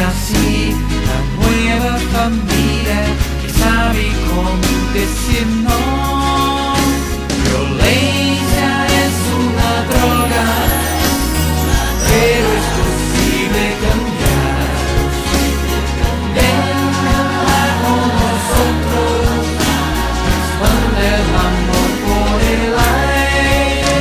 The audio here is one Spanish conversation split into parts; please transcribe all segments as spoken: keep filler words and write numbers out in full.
así la nueva familia que sabe cómo decir no. Violencia es una droga, pero es posible cambiar. Déjala con nosotros, expande el amor por el aire.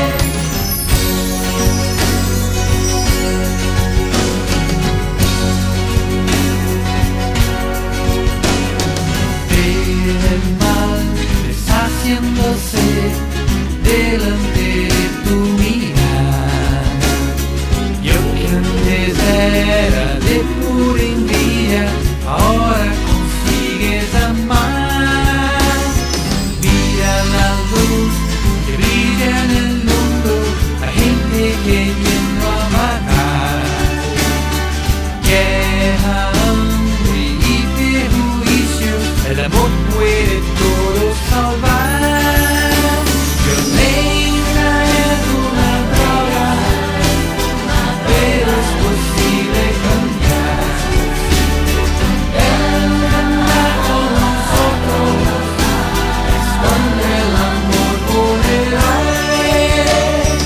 El mal deshaciéndose delante de tu mirada. Yo que antes era de pura envidia, ahora consigues amar. Mira la luz que brilla en el mundo, la gente que yendo a matar. Guerra, hambre y perjuicio, el amor puede todo salvar. Violencia es una droga, pero es posible cambiar. Déjala con nosotros, expande el amor por el aire.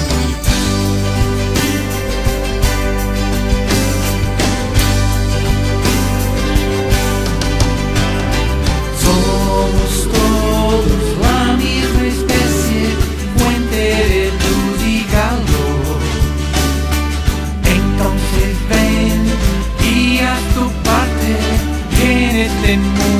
Somos todos la misma especie, fuente de luz y calor. Entonces ven y haz tu parte en este mundo.